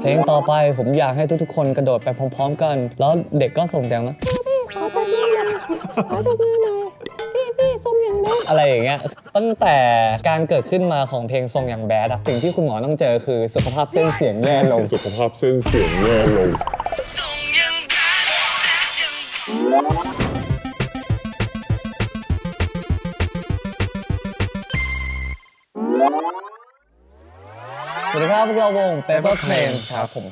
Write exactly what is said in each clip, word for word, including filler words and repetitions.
เพลงต่อไปผมอยากให้ทุกๆคนกระโดดไปพร้อมๆกันแล้วเด็กก็ส่งเสียงมาขอจับมือหน่อยขอจับมือหน่อยพี่พี่ทรงอย่างแบดอะไรอย่างเงี้ยตั้งแต่การเกิดขึ้นมาของเพลงทรงอย่างแบดอะสิ่งที่คุณหมอต้องเจอคือสุขภาพเส้นเสียงแย่ลงสุขภาพเส้นเสียงแย่ลงสวัสดีครับพวกเราวง Paper Plane ครับผม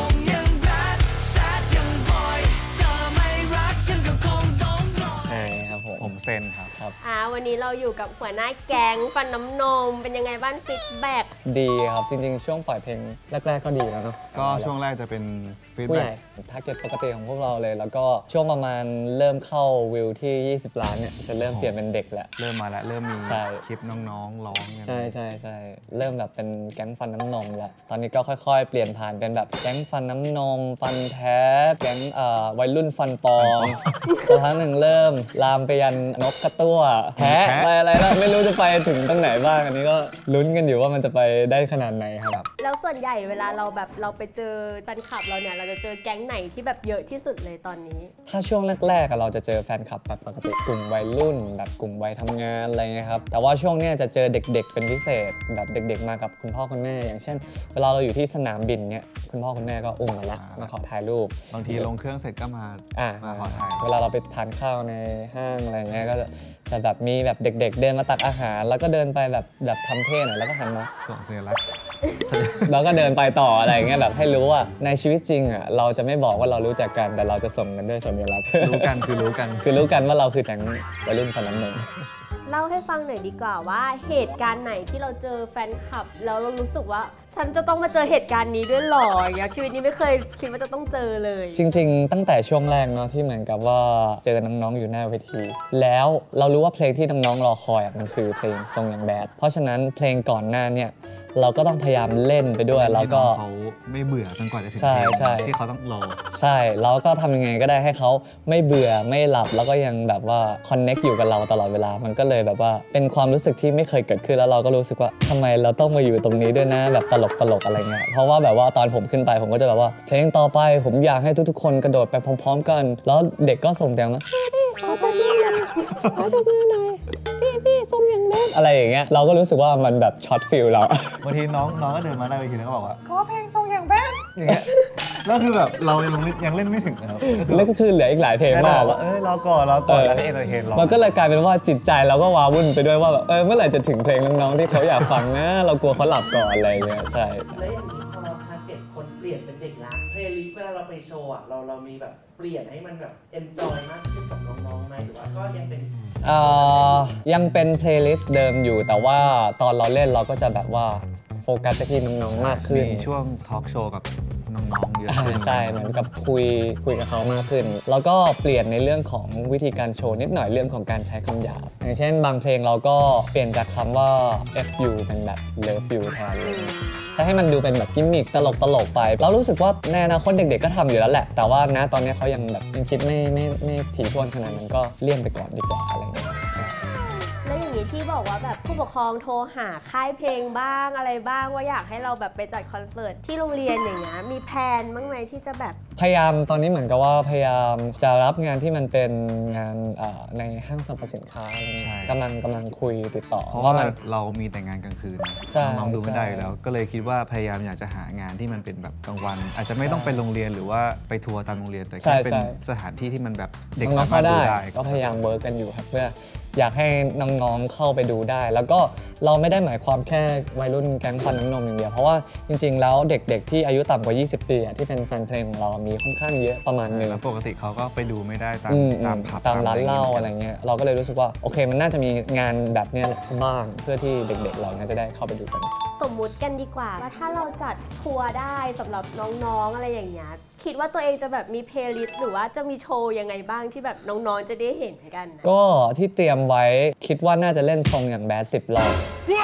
ใช่ครับผมผมเซนครับครับอ่าวันนี้เราอยู่กับหัวหน้าแก๊งฟันน้ำนมเป็นยังไงบ้างฟีดแบ็กดีครับจริงๆช่วงปล่อยเพลงแรกๆก็ดีแล้วเนาะก็ช่วงแรกจะเป็นฟีดแบ็กทาร์เก็ตปกติของพวกเราเลยแล้วก็ช่วงประมาณเริ่มเข้าวิวที่ยี่สิบล้านเนี่ยจะเริ่มเปลี่ยนเป็นเด็กแล้วเริ่มมาแล้วเริ่มมีคลิปน้องๆร้องใช่ใช่ใช่เริ่มแบบเป็นแก๊งฟันน้ำนมแล้วตอนนี้ก็ค่อยๆเปลี่ยนผ่านเป็นแบบแก๊งฟันน้ำนมฟันแท้แก๊งวัยรุ่นฟันปลอมสักพักหนึ่งเริ่มลามไปยันนกกระตั้วแพ้ไปอะไรแล้วไม่รู้จะไปถึงตรงไหนบ้างอันนี้ก็ลุ้นกันอยู่ว่ามันจะไปได้ขนาดไหนครับแล้วส่วนใหญ่เวลาเราแบบเราไปเจอแฟนคลับเราเนี่ยเราจะเจอแก๊งไหนที่แบบเยอะที่สุดเลยตอนนี้ถ้าช่วงแรกๆเราจะเจอแฟนคลับแบบปกติกลุ่มวัยรุ่นแบบกลุ่มวัยทำงานอะไรเงี้ยครับแต่ว่าช่วงนี้จะเจอเด็กๆเป็นพิเศษแบบเด็กๆมากับคุณพ่อคุณแม่อย่างเช่นเวลาเราอยู่ที่สนามบินเนี้ยคุณพ่อคุณแม่ก็อุ้มมาละมาขอถ่ายรูปบางทีลงเครื่องเสร็จก็มามาขอถ่ายเวลาเราไปทานข้าวในห้างอะไรเงี้ยก็จะแบบมีแบบเด็กๆเดินมาตักอาหารแล้วก็เดินไปแบบแบบทำเท่หน่อยแล้วก็หันมาส่งสัญลักษณ์แล้วก็เดินไปต่ออะไรเงี้ยแบบให้รู้ว่าในชีวิตจริงอ่ะเราจะไม่บอกว่าเรารู้จักกันแต่เราจะส่งกันด้วยสัญลักษณ์รู้กันคือรู้กันคือรู้กันว่าเราคือแก๊งวัยรุ่นฟันน้ำนมเล่าให้ฟังหน่อยดีกว่าว่าเหตุการณ์ไหนที่เราเจอแฟนคลับแล้วเรารู้สึกว่าฉันจะต้องมาเจอเหตุการณ์นี้ด้วยหรออย่างเงี้ยชีวิตนี้ไม่เคยคิดว่าจะต้องเจอเลยจริงๆตั้งแต่ช่วงแรกเนาะที่เหมือนกับว่าเจอน้องๆอยู่หน้าเวทีแล้วเรารู้ว่าเพลงที่น้องๆรอคอยมันคือเพลงทรงอย่างแบดเพราะฉะนั้นเพลงก่อนหน้าเนี่ยเราก็ต้องพยายามเล่นไปด้วยแล้วก็เขาไม่เบื่อจนกว่าจะถึงเพลงที่เขาต้องรอใช่เราก็ทำยังไงก็ได้ให้เขาไม่เบื่อไม่หลับแล้วก็ยังแบบว่าคอนเน็กต์อยู่กับเราตลอดเวลามันก็เลยแบบว่าเป็นความรู้สึกที่ไม่เคยเกิดขึ้นแล้วเราก็รู้สึกว่าทำไมเราต้องมาอยู่ตรงนี้ด้วยนะแบบตลกตลกอะไรเงี้ยเพราะว่าแบบว่าตอนผมขึ้นไปผมก็จะแบบว่าเพลงต่อไปผมอยากให้ทุกๆคนกระโดดไปพร้อมๆกันแล้วเด็กก็ส่งเสียงมาขอจับมือหน่อยขอจับมือหน่อยพี่พี่ทรงอย่างแบดอะไรอย่างเงี้ยเราก็รู้สึกว่ามันแบบช็อตฟิลเราบางทีน้องน้องก็เดินมาได้ไปทีแล้วก็บอกว่าขอเพลงทรงอย่างแบดอย่างเงี้ยแล้วคือแบบเรายังยังเล่นไม่ถึงนะครับแล้วก็คือเหลืออีกหลายเพลงมากว่าเออรอก่อนรอก่อนแล้วเอ็นเตอร์เทนรอมันก็เลยกลายเป็นว่าจิตใจเราก็ว้าวุ่นไปด้วยว่าแบบเออเมื่อไหร่จะถึงเพลงน้องๆที่เขาอยากฟังนะเรากลัวเขาหลับก่อนอะไรเงี้ยใช่แล้วอย่างนี้พอเราทาร์เก็ตคนเปลี่ยนเป็นเด็กละเพลย์ลิสต์เวลาเราไปโชว์อ่ะเราเรามีแบบเปลี่ยนให้มันแบบเอนจอยมากขึ้นกับน้องๆไหมหรือว่าก็ยังเป็นเอ่อยังเป็นเพลย์ลิสต์เดิมอยู่แต่ว่าตอนเราเล่นเราก็จะแบบว่าโฟกัสไปที่น้องๆมากขึ้นมีช่วงทอล์กโชว์กับน้องๆเยอะขึ้นใช่เหมือนกับคุยคุยกับเขามากขึ้นแล้วก็เปลี่ยนในเรื่องของวิธีการโชว์นิดหน่อยเรื่องของการใช้คำหยาบอย่างเช่นบางเพลงเราก็เปลี่ยนจากคำว่า เอฟ ยู เป็นแบบ love you แทนเลยใช้ให้มันดูเป็นแบบกิมมิคตลกตลกไปเรารู้สึกว่าในอนาคตเด็กๆก็ทำอยู่แล้วแหละแต่ว่าณตอนนี้เขายังแบบยังคิดไม่ไม่ไม่ถี่ถ้วนขนาดนั้นก็เลี่ยงไปก่อนดีกว่าอะไรเงี้ยแล้วอย่างนี้ที่บอกว่าแบบผู้ปกครองโทรหาค่ายเพลงบ้างอะไรบ้างว่าอยากให้เราแบบไปจัดคอนเสิร์ตที่โรงเรียนอย่างเงี้ยมีแพลนบ้างไหมที่จะแบบพยายามตอนนี้เหมือนกับว่าพยายามจะรับงานที่มันเป็นงานในห้างสรรพสินค้าอะไรเงี้ยกำลังกำลังคุยติดต่อเพราะว่าเรามีแต่งานกลางคืนน้องดูไม่ได้แล้วก็เลยคิดว่าพยายามอยากจะหางานที่มันเป็นแบบกลางวันอาจจะไม่ต้องไปโรงเรียนหรือว่าไปทัวร์ตามโรงเรียนแต่แค่เป็นสถานที่ที่มันแบบเด็กสามารถดูได้ก็พยายามเวิร์กกันอยู่ครับเพื่ออยากให้น้องๆเข้าไปดูได้แล้วก็เราไม่ได้หมายความแค่วัยรุ่นแก๊งฟันน้ำนมอย่างเดียวเพราะว่าจริงๆแล้วเด็กๆที่อายุต่ำกว่ายี่สิบปีที่เป็นแฟนเพลงของเรามีค่อนข้างเยอะประมาณนึงปกติเขาก็ไปดูไม่ได้ตามตามผับตามร้านเหล้าอะไรเงี้ยเราก็เลยรู้สึกว่าโอเคมันน่าจะมีงานแบบนี้แหละบ้างเพื่อที่เด็กๆเราน่าจะได้เข้าไปดูกันสมมุติกันดีกว่าว่าถ้าเราจัดทัวร์ได้สำหรับน้องๆอะไรอย่างเงี้ยคิดว่าตัวเองจะแบบมีเพลย์ลิสต์หรือว่าจะมีโชว์ยังไงบ้างที่แบบน้องๆจะได้เห็นกันก็ที่เตรียมไว้คิดว่าน่าจะเล่นทรงอย่างแบดสิบรอบ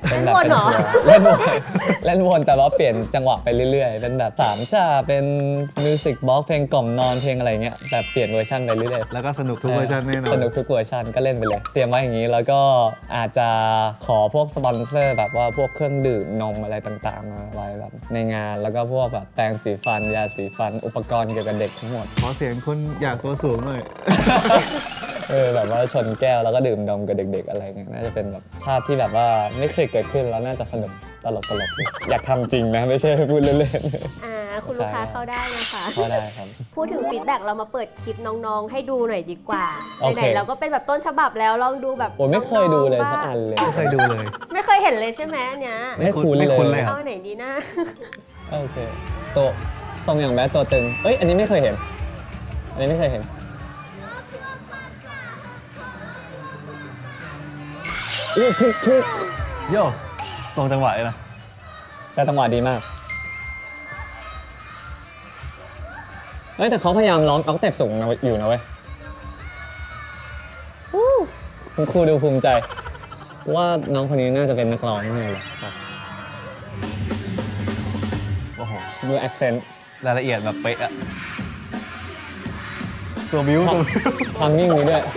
เป็นแบบวนเหรอเล่นวนเล่นวนแต่ว่าเปลี่ยนจังหวะไปเรื่อยๆเป็นแบบสามชาเป็นมิวสิกบล็อกเพลงกล่อมนอนเพลงอะไรเงี้ยแบบเปลี่ยนเวอร์ชันไปเรื่อยๆแล้วก็สนุกทุกเวอร์ชันแน่นอนสนุกทุกเวอร์ชันก็เล่นไปเลย เตรียมไว้อย่างนี้แล้วก็อาจจะขอพวกสปอนเซอร์แบบว่าพวกเครื่องดื่มนมอะไรต่างๆมาไว้แบบในงานแล้วก็พวกแบบแปรงสีฟันยาสีฟันอุปกรณ์เกี่ยวกับเด็กทั้งหมดขอเสียงคนอยากตัวสูงหน่อยเออแบบว่าชนแก้วแล้วก็ดื่มนมกับเด็กๆอะไรเงี้ยน่าจะเป็นแบบภาพที่แบบว่าไม่เคยเกิดขึ้นแล้วน่าจะสนุกตลกตลกอยากทำจริงนะไม่ใช่พูดเล่นๆอ่าคุณลูกค้าเข้าได้นะคะเข้าได้ครับพูดถึงฟีดแบ็กเรามาเปิดคลิปน้องๆ ให้ดูหน่อยดีกว่าโอเคไหนๆเราก็เป็นแบบต้นฉบับแล้วลองดูแบบโอ้ยไม่เคยดูเลยงๆสักบ้างอันเลยไม่เคยดูเลยไม่เคยเห็นเลยใช่ไหมอันเนี้ยไม่คุ้นไม่คุ้นเลเลย ยเอาไหนดีนะโอเคตัวทรงอย่างแบดตัวตึงเอ้ยอันนี้ไม่เคยเห็น อันนี้ไม่เคยเห็นอู้ทุกทุกโย่ตรงจังหวะเลยนะแต่จังหวะดีมากเฮ้ยแต่เขาพยายามร้องออกเต็ปสูงนะอยู่นะเว้ยคุณครูดูภูมิใจว่าน้องคนนี้น่าจะเป็นนักร้องแน่เลยครับโอ้โหดูแอคเซนต์รายละเอียดแบบเป๊ะอะตัวบิ้วตัวบิ้วความนิ่งนี้ด้วย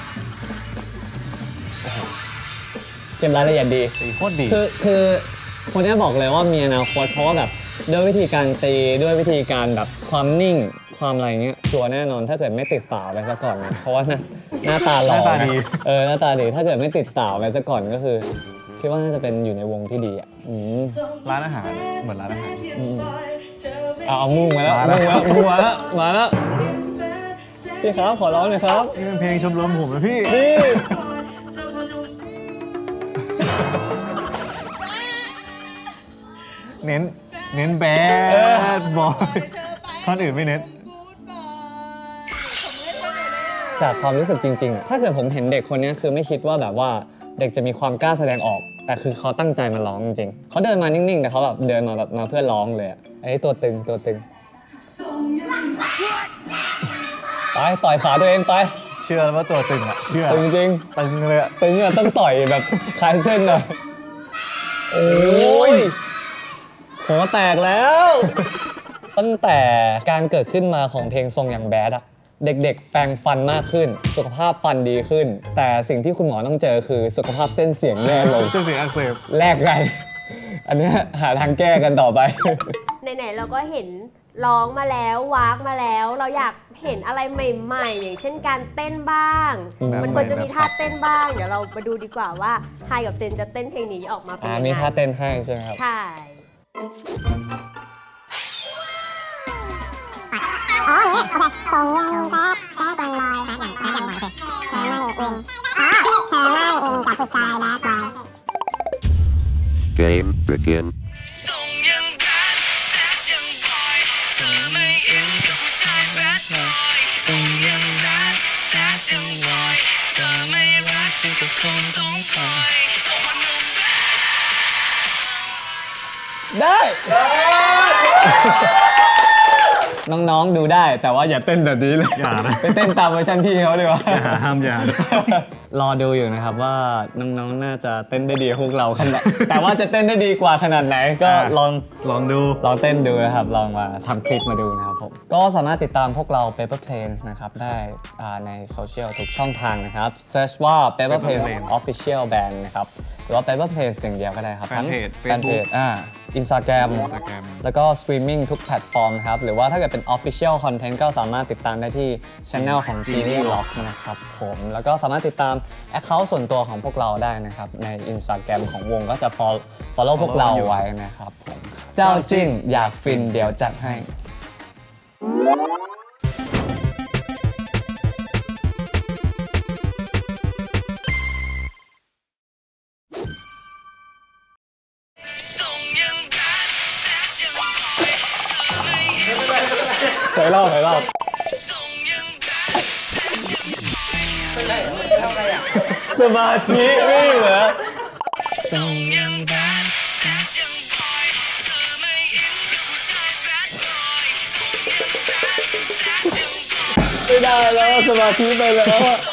เก็บรายละเอียดดีตีโคตรดีคือคือคนนี้บอกเลยว่ามีอนาคตเพราะว่าแบบด้วยวิธีการตีด้วยวิธีการแบบความนิ่งความอะไรเงี้ยชัวร์แน่นอนถ้าเกิดไม่ติดสาวไปซะก่อนนะเพราะว่าหน้าหน้าตาหล่อหน้าตานะดีเออหน้าตาดีถ้าเกิดไม่ติดสาวไปซะก่อนก็คือคิดว่าน่าจะเป็นอยู่ในวงที่ดีอ่ะอืมร้านอาหารเหมือนร้านอาหารอืมเอาเอามุ่งมาแล้วมาแล้วมุ่งมาแล้วมุ่งมาแล้วมาแล้วพี่ครับขอร้องหน่อยครับนี่เป็นเพลงชมรมผมนะพี่นี่เน้น เน้นแบดบอยท่อนอื่นไม่เน้นจากความรู้สึกจริงๆอะถ้าเกิดผมเห็นเด็กคนนี้คือไม่คิดว่าแบบว่าเด็กจะมีความกล้าแสดงออก แต่คือเขาตั้งใจมาร้องจริงๆเขาเดินมานิ่งๆแต่เขาแบบเดินมาแบบมาเพื่อร้องเลยอะไอ้ตัวตึงตัวตึงไปต่อยขาตัวเองไปเชื่อว่าตัวตึงอะเชื่อตึงจริงตึงเลยอะตึงอะต้องต่อยแบบคลายเส้นหน่อยโอ้ยหัวแตกแล้ว ตั้งแต่การเกิดขึ้นมาของเพลงทรงอย่างแบดอะเด็กๆ แปรงฟันมากขึ้น สุขภาพฟันดีขึ้น แต่สิ่งที่คุณหมอต้องเจอคือสุขภาพเส้นเสียงแย่ลงเส้นเสียงอักเสบแลกกัน อันเนี้ยหาทางแก้กันต่อไปไหนๆเราก็เห็นร้องมาแล้ววากมาแล้ว เราอยากเห็นอะไรใหม่ๆ อย่างเช่นการเต้นบ้างแบบมันควรจะมีแบบท่าเต้นบ้าง เดี๋ยวเรามาดูดีกว่าว่าไฮกับเจนจะเต้นเพลงนี้ออกมาเป็นอ่ายังไงมีท่าเต้นให้ใช่ไหมครับใช่อ๋อนี่โอเคส่งยังแบดแบดบอลลอยแบดอย่างแบดอย่างบอยโอเคเธอไม่อินอ๋อเธอไม่อินกับผู้ชายแบดบอย Game begin ส่งยังแบดแซดยังบอยเธอไม่อินกับผู้ชายแบดบอยส่งยังแบดแซดยังบอยเธอไม่รักฉันก็คงต้องคอยส่งคนหนุ่มแบดได้ น้องๆดูได้แต่ว่าอย่าเต้นแบบนี้เลยอย่านะไปเต้นตามเวอร์ชันพี่เขาดีกว่าอย่าห้ามอย่ารอดูอยู่นะครับว่าน้องๆน่าจะเต้นได้ดีกว่าพวกเราขนาด แต่ว่าจะเต้นได้ดีกว่าขนาดไหนก็ลองลองดูลองเต้นดูนะครับ ลองมาทำคลิปมาดูนะครับผม ก็สามารถติดตามพวกเรา Paper Planes นะครับ ได้อ่าในโซเชียลทุกช่องทางนะครับ search ว่า Paper Paper Planes Planes Official Band นะครับ หรือว่า Paper Planes อย่างเดียวก็ได้ครับแฟนเพจแฟนเพจอ่า Instagram Instagram แล้วก็ streaming ทุกแพลตฟอร์มนะครับ หรือว่าถ้าเกิดเป็น official content ก็สามารถติดตามได้ที่ channel ของ Genie Lock นะครับผม แล้วก็สามารถติดตาม account ส่วนตัวของพวกเราได้นะครับ ใน Instagram ของวงก็จะ follow follow พวกเราไว้นะครับผม เจ้าจิ้นอยากฟินเดี๋ยวจัดให้ส่งยังแบดแซดยังบอยเธอไม่อินเคยเล่าเคยเล่าส่งยังแบดแซดยังบอยสมาธิไม่เหรอส่งยังแบดแซดยังบอยเธอไม่อินกับผู้ชายแบดบอยส่งยังแบดแซดยังบอยไม่ได้แล้วสมาธิไปแล้วอะส่